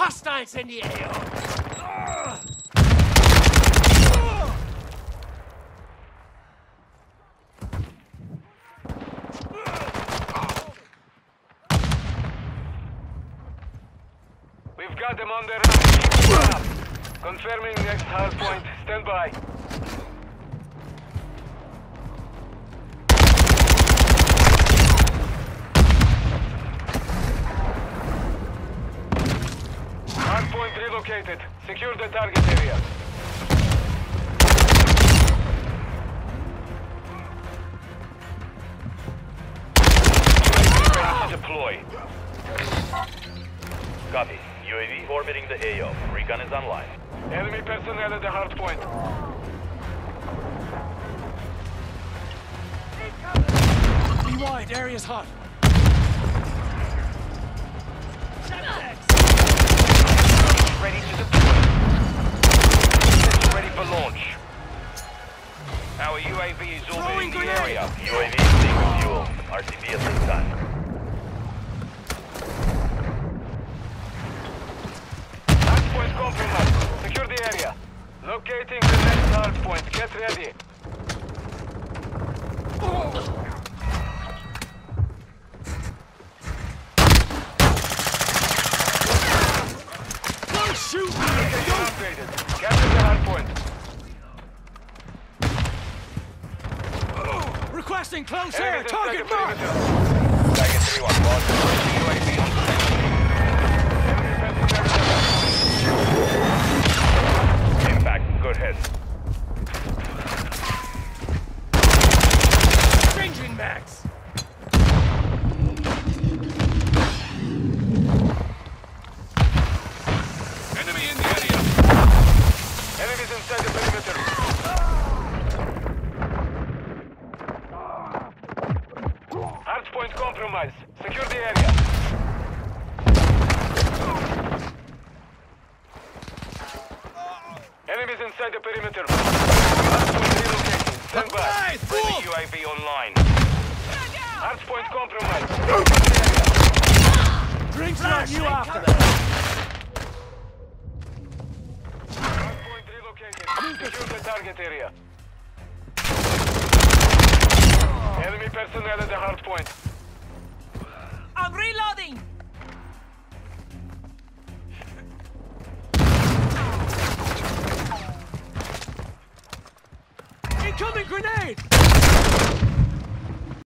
Hostiles in the AO! We've got them on their run. Confirming next hard point. Stand by. Hard point relocated. Secure the target area. UAV ready to deploy. Copy. UAV orbiting the AO. Recon is online. Enemy personnel at the hard point. Be wide, area's hot. Ready to deploy. System ready for launch. Our UAV is orbiting the area. UAV is taking fuel. RCB at this time. Hardpoint compromised. Secure the area. Locating the next hardpoint. Get ready. Don't shoot! Location upgraded. Capture the hardpoint. Requesting close air! Enemies inside Target the marked! perimeter. Dragon 3-1, lost. UAV on station. Impact. Good hit. Changing max! Enemy in the area. Enemies inside the perimeter. Hardpoint compromised. Secure the area. Enemies inside the perimeter. Hardpoint relocating. Stand by. Friendly UAV online. Hardpoint compromised. Secure the area. Drinks on you after that! Hardpoint relocated. Secure the target area. Enemy personnel at the hardpoint. I'm reloading! Incoming grenade!